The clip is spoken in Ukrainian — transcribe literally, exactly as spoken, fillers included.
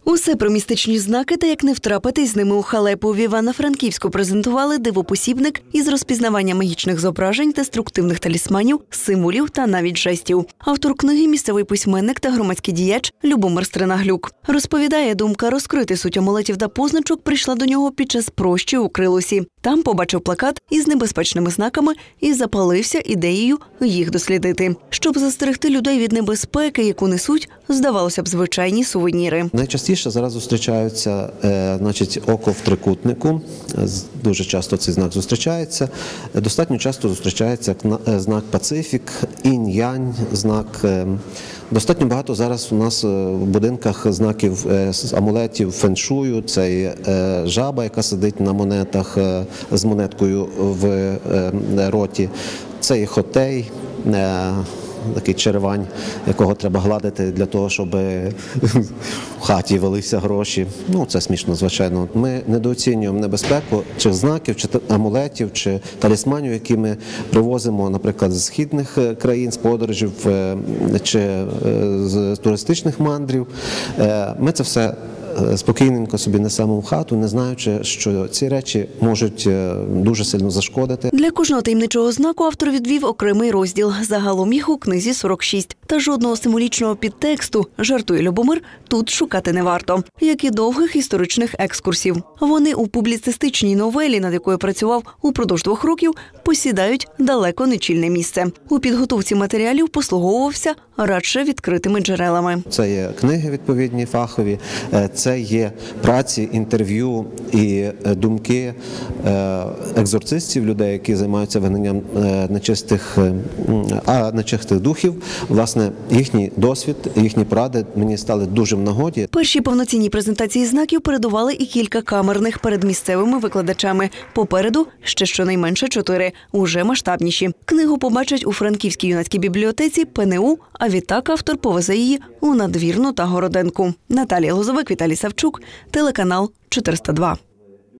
Усе про містичні знаки та як не втрапити з ними у халепу. В Івано-Франківську презентували дивопосібник із розпізнавання магічних зображень, деструктивних талісманів, символів та навіть жестів. Автор книги – місцевий письменник та громадський діяч Любомир Стринаглюк. Розповідає, думка розкрити суть амулетів та позначок прийшла до нього під час прощі у Крилусі. Там побачив плакат із небезпечними знаками і запалився ідеєю їх дослідити. Щоб застерегти людей від небезпеки, яку несуть, здавалося б, звичайні сувеніри. Найчастіше зараз зустрічаються е, значить, око в трикутнику. Дуже часто цей знак зустрічається. Достатньо часто зустрічається знак Пацифік, інь-янь, знак. Е, достатньо багато зараз у нас в будинках знаків е, амулетів феншую. Це е, жаба, яка сидить на монетах е, з монеткою в е, роті. Це і хотей, е, такий черевань, якого треба гладити для того, щоб в хаті велися гроші. Ну, це смішно, звичайно. Ми недооцінюємо небезпеку чи знаків, чи амулетів, чи талісманів, які ми привозимо, наприклад, з східних країн, з подорожів, чи з туристичних мандрів. Ми це все спокійненько собі несемо в хату, не знаючи, що ці речі можуть дуже сильно зашкодити. Для кожного таємничого знаку автор відвів окремий розділ. Загалом їх у книзі сорок шість. Та жодного символічного підтексту, жартує Любомир, тут шукати не варто. Як і довгих історичних екскурсів. Вони у публіцистичній новелі, над якою працював упродовж двох років, посідають далеко не чільне місце. У підготовці матеріалів послуговувався радше відкритими джерелами. Це є книги відповідні, фахові, це є праці, інтерв'ю і думки екзорцистів, людей, які займаються вигнанням нечистих, а нечистих духів. Власне, їхній досвід, їхні поради мені стали дуже в нагоді. Перші повноцінні презентації знаків передували і кілька камерних перед місцевими викладачами. Попереду ще щонайменше чотири, уже масштабніші. Книгу побачать у Франківській юнацькій бібліотеці, ПНУ, а відтак автор повезе її у Надвірну та Городенку. Наталія Лозовик, Віталій Савчук, телеканал чотириста два.